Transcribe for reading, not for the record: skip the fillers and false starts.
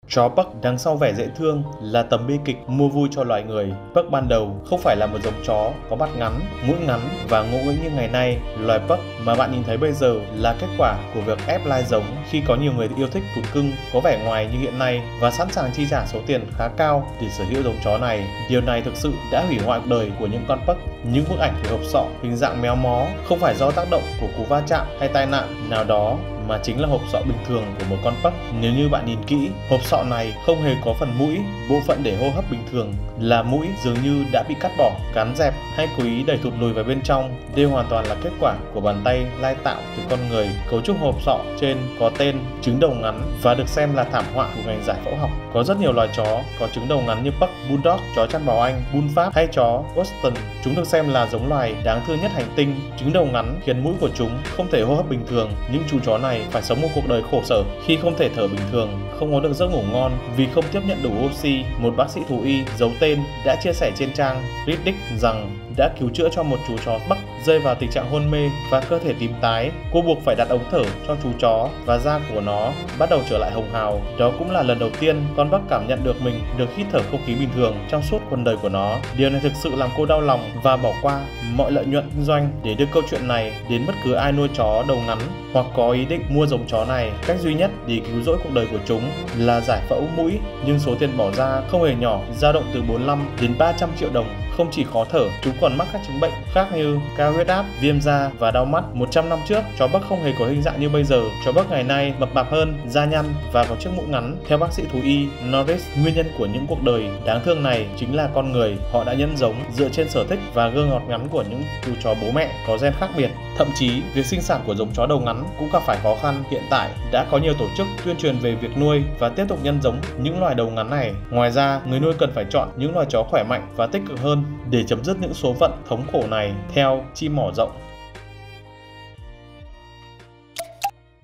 Chó Pug đằng sau vẻ dễ thương là tấm bi kịch mua vui cho loài người. Pug ban đầu không phải là một giống chó có mặt ngắn, mũi ngắn và ngỗ nghĩnh như ngày nay. Loài Pug mà bạn nhìn thấy bây giờ là kết quả của việc ép lai giống khi có nhiều người yêu thích cún cưng có vẻ ngoài như hiện nay và sẵn sàng chi trả số tiền khá cao để sở hữu giống chó này. Điều này thực sự đã hủy hoại cuộc đời của những con Pug. Những bức ảnh về hộp sọ hình dạng méo mó không phải do tác động của cú va chạm hay tai nạn nào đó, mà chính là hộp sọ bình thường của một con Pug. Nếu như bạn nhìn kỹ, hộp sọ này không hề có phần mũi, bộ phận để hô hấp bình thường là mũi dường như đã bị cắt bỏ, cán dẹp hay cố ý đẩy thụt lùi vào bên trong. Đây hoàn toàn là kết quả của bàn tay lai tạo từ con người. Cấu trúc hộp sọ trên có tên trứng đầu ngắn và được xem là thảm họa của ngành giải phẫu học. Có rất nhiều loài chó có trứng đầu ngắn như Pug, Bulldog, chó chăn bò Anh, Bull Pháp hay chó Boston. Chúng được xem là giống loài đáng thương nhất hành tinh. Trứng đầu ngắn khiến mũi của chúng không thể hô hấp bình thường. Những chú chó này phải sống một cuộc đời khổ sở khi không thể thở bình thường, không có được giấc ngủ ngon vì không tiếp nhận đủ oxy. Một bác sĩ thú y giấu tên đã chia sẻ trên trang Reddit rằng đã cứu chữa cho một chú chó Pug rơi vào tình trạng hôn mê và cơ thể tím tái. Cô buộc phải đặt ống thở cho chú chó và da của nó bắt đầu trở lại hồng hào. Đó cũng là lần đầu tiên con Pug cảm nhận được mình được hít thở không khí bình thường trong suốt cuộc đời của nó. Điều này thực sự làm cô đau lòng và bỏ qua mọi lợi nhuận kinh doanh để đưa câu chuyện này đến bất cứ ai nuôi chó đầu ngắn hoặc có ý định mua giống chó này. Cách duy nhất để cứu rỗi cuộc đời của chúng là giải phẫu mũi, nhưng số tiền bỏ ra không hề nhỏ, dao động từ 45 đến 300 triệu đồng. Không chỉ khó thở, chúng còn mắc các chứng bệnh khác như cao huyết áp, viêm da và đau mắt. 100 năm trước, chó Pug không hề có hình dạng như bây giờ. Chó Pug ngày nay mập mạp hơn, da nhăn và có chiếc mũi ngắn. Theo bác sĩ thú y Norris, nguyên nhân của những cuộc đời đáng thương này chính là con người. Họ đã nhân giống dựa trên sở thích và gương ngọt ngắn của những chú chó bố mẹ có gen khác biệt. Thậm chí, việc sinh sản của giống chó đầu ngắn cũng gặp phải khó khăn. Hiện tại, đã có nhiều tổ chức tuyên truyền về việc nuôi và tiếp tục nhân giống những loài đầu ngắn này. Ngoài ra, người nuôi cần phải chọn những loài chó khỏe mạnh và tích cực hơn để chấm dứt những số phận thống khổ này. Theo Chim Mỏ Rộng.